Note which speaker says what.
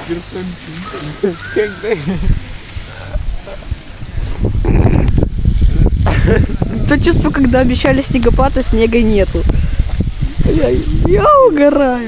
Speaker 1: То чувство, когда обещали снегопад, а снега нету. Я угораю.